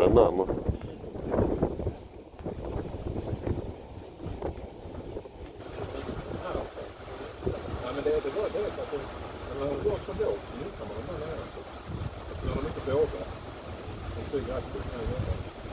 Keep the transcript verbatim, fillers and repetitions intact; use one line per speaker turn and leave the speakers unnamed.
den andra.
Ja, men det, det var det för att det, när man går så lågt så missar man de där nere. Så när de inte vågar, de flyger aktivt här.